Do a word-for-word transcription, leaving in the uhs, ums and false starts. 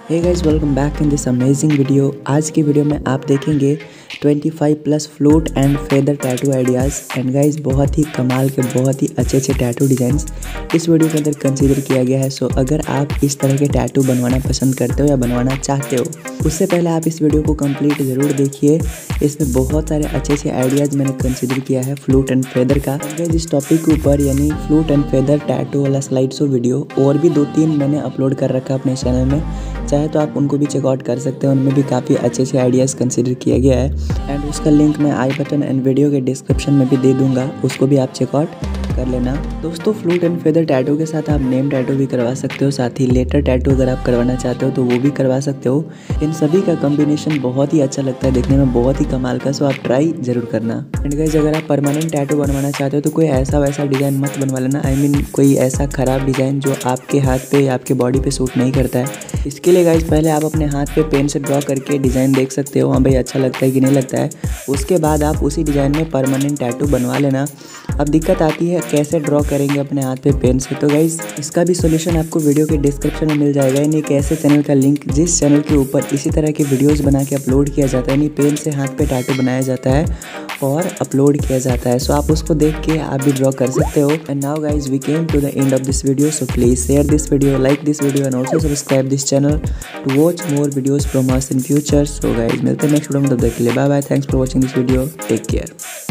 Hey guys, welcome back in this amazing video. आज की video में आप देखेंगे पच्चीस plus flute and feather tattoo ideas and guys बहुत ही कमाल के बहुत ही अच्छे अच्छे टैटू डिज़ाइंस इस वीडियो के अंदर कंसीडर किया गया है। सो अगर आप इस तरह के टैटू बनवाना पसंद करते हो या बनवाना चाहते हो, उससे पहले आप इस वीडियो को कंप्लीट ज़रूर देखिए। इसमें बहुत सारे अच्छे अच्छे आइडियाज़ मैंने कंसीडर किया है फ्लूट एंड फेदर का। इस टॉपिक के ऊपर यानी फ्लूट एंड फेदर टैटू वाला स्लाइड शो वीडियो और भी दो तीन मैंने अपलोड कर रखा है अपने चैनल में, चाहे तो आप उनको भी चेकआउट कर सकते हैं। उनमें भी काफ़ी अच्छे अच्छे आइडियाज़ कंसीडर किया गया है एंड उसका लिंक मैं आई बटन एंड वीडियो के डिस्क्रिप्शन में भी दे दूंगा, उसको भी आप चेकआउट कर लेना। दोस्तों, फ्लूट एंड फेदर टैटू के साथ आप नेम टैटू भी करवा सकते हो, साथ ही लेटर टैटू अगर आप करवाना चाहते हो तो वो भी करवा सकते हो। इन सभी का कॉम्बिनेशन बहुत ही अच्छा लगता है, देखने में बहुत ही कमाल का। सो आप ट्राई जरूर करना। एंड गाइस, अगर आप परमानेंट टैटू बनवाना चाहते हो तो कोई ऐसा वैसा डिज़ाइन मत बनवा लेना। आई मीन कोई ऐसा ख़राब डिज़ाइन जो आपके हाथ पे या आपके बॉडी पे सूट नहीं करता है। इसके लिए गाइस पहले आप अपने हाथ पे पेन से ड्रॉ करके डिज़ाइन देख सकते हो, हाँ भाई अच्छा लगता है कि नहीं लगता है। उसके बाद आप उसी डिज़ाइन में परमानेंट टैटू बनवा लेना। अब दिक्कत आती है कैसे ड्रॉ करेंगे अपने हाथ पे पेन से, तो गाइस इसका भी सॉल्यूशन आपको वीडियो के डिस्क्रिप्शन में मिल जाएगा। यानी एक ऐसे चैनल का लिंक जिस चैनल के ऊपर इसी तरह के वीडियोस बना के अपलोड किया जाता है, यानी पेन से हाथ पे टैटू बनाया जाता है और अपलोड किया जाता है। सो आप उसको देख के आप भी ड्रॉ कर सकते हो। And now guys we came to the end of this video. So please share this video, like this video and also subscribe this channel to watch more videos from us in future. So guys मिलते हैं next video में, तब तक के लिए bye bye. Thanks for watching this video, take care.